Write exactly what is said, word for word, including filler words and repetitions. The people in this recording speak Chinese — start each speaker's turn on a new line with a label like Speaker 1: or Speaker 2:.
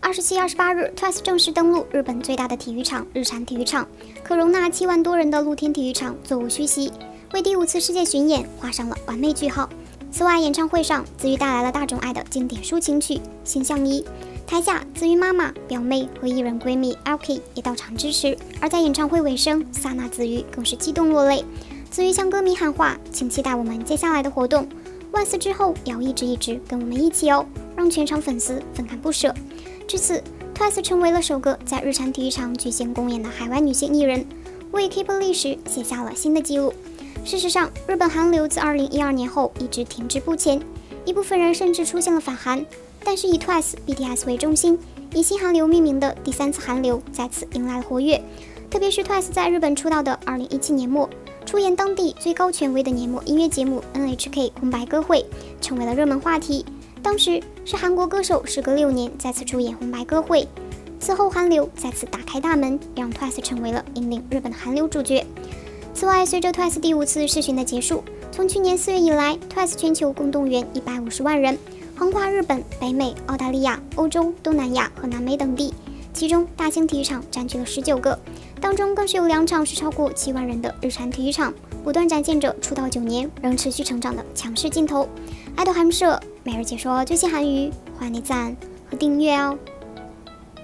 Speaker 1: 二十七、二十八日 ，Twice 正式登陆日本最大的体育场日产体育场，可容纳七万多人的露天体育场座无虚席，为第五次世界巡演画上了完美句号。此外，演唱会上，子瑜带来了大众爱的经典抒情曲《心相依》，台下子瑜妈妈、表妹和艺人闺蜜 L K 也到场支持。而在演唱会尾声，刹那子瑜更是激动落泪。子瑜向歌迷喊话，请期待我们接下来的活动。万四之后也要一直一直跟我们一起哦，让全场粉丝分感不舍。至此 ，Twice 成为了首个在日产体育场举行公演的海外女性艺人，为 K-pop 历史写下了新的纪录。事实上，日本韩流自二零一二年后一直停滞不前，一部分人甚至出现了反韩。但是以 Twice、B T S 为中心，以新韩流命名的第三次韩流再次迎来了活跃。特别是 Twice 在日本出道的二零一七年末，出演当地最高权威的年末音乐节目 N H K 红白歌会，成为了热门话题。当时是韩国歌手时隔六年再次出演红白歌会，此后韩流再次打开大门，让 Twice 成为了引领日本的韩流主角。此外，随着 Twice 第五次试巡的结束，从去年四月以来 ，Twice 全球共动员一百五十万人，横跨日本、北美、澳大利亚、欧洲、东南亚和南美等地，其中大型体育场占据了十九个，当中更是有两场是超过七万人的日产体育场，不断展现着出道九年仍持续成长的强势劲头。爱豆韩社每日解说最新韩语，欢迎点赞和订阅哦。